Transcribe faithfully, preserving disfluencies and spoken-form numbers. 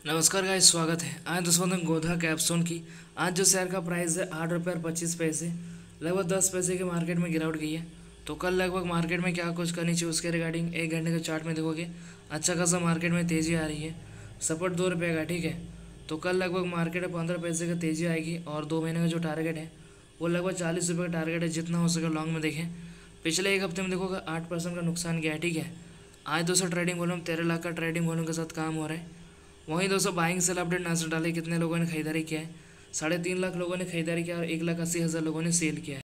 नमस्कार गाइस, स्वागत है। आज दोस्तों गोधा कैप्सून की आज जो शेयर का प्राइस है आठ रुपये और पच्चीस पैसे, लगभग दस पैसे के मार्केट में गिरावट गई है। तो कल लगभग मार्केट में क्या कुछ करनी चाहिए उसके रिगार्डिंग एक घंटे के चार्ट में देखोगे अच्छा खासा मार्केट में तेज़ी आ रही है। सपोर्ट दो रुपये का, ठीक है। तो कल लगभग मार्केट में पंद्रह पैसे का तेज़ी आएगी और दो महीने का जो टारगेट है वो लगभग चालीस रुपये का टारगेट है। जितना हो सके लॉन्ग में देखें। पिछले एक हफ्ते में देखोगे आठ परसेंट का नुकसान गया है, ठीक है। आज दोस्तों ट्रेडिंग वॉल्यूम तेरह लाख का ट्रेडिंग वॉल्यूम के साथ काम हो रहा है। वहीं दोस्तों बाइंग सेल अपडेट नजर डाले कितने लोगों ने खरीदारी किया है। साढ़े तीन लाख लोगों ने खरीदारी किया और एक लाख अस्सी हज़ार लोगों ने सेल किया है।